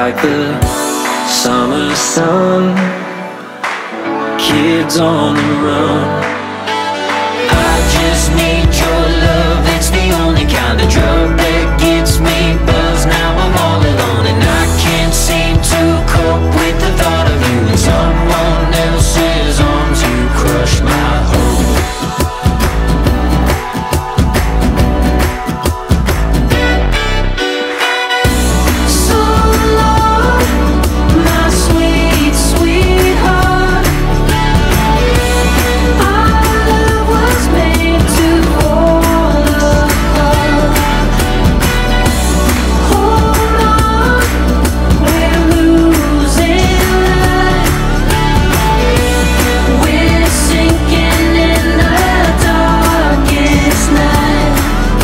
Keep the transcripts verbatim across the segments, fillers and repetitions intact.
like the summer sun, kids on the run. I just need your love, it's the only kind of drug that gets me buzzed. Now I'm all alone and I can't seem to cope with the thought of you in someone else's arms. You crush my hope. So long, my sweet, sweetheart. Our love was made to fall apart. Hold on, we're losing light. We're sinking in the darkest night.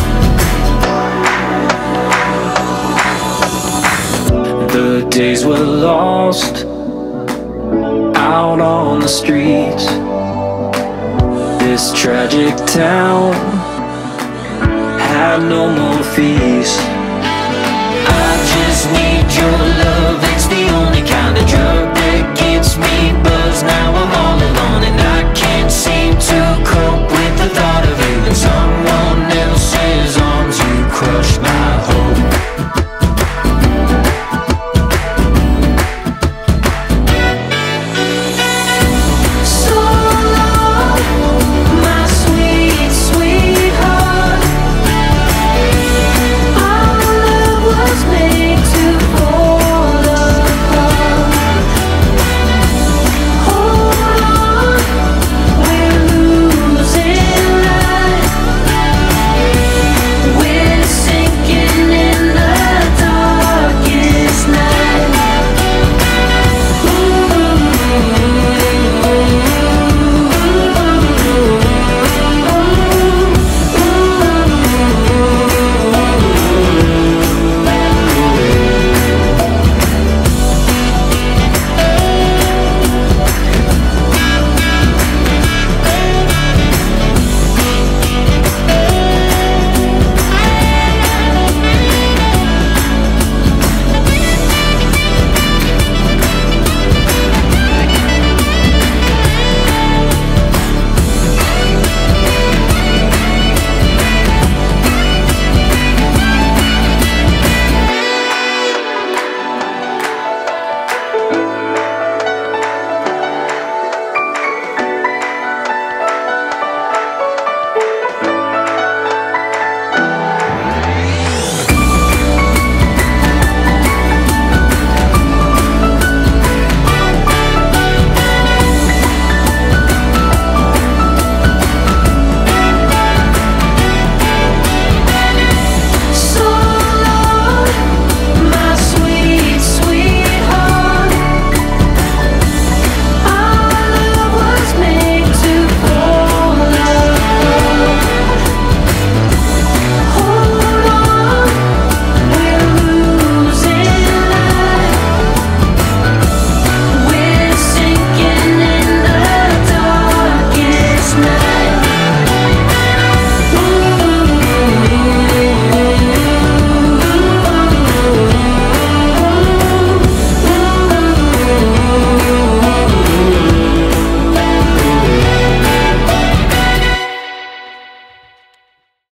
The days were lost out on the streets. This tragic town had no more fees. I just need your love, it's the only kind of drug that gets me